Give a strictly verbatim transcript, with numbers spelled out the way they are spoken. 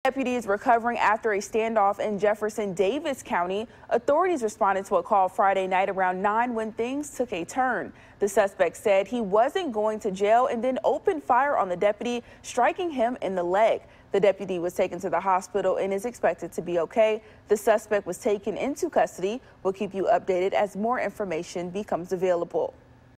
Deputy is recovering after a standoff in Jefferson Davis County. Authorities responded to a call Friday night around nine when things took a turn. The suspect said he wasn't going to jail and then opened fire on the deputy, striking him in the leg. The deputy was taken to the hospital and is expected to be okay. The suspect was taken into custody. We'll keep you updated as more information becomes available.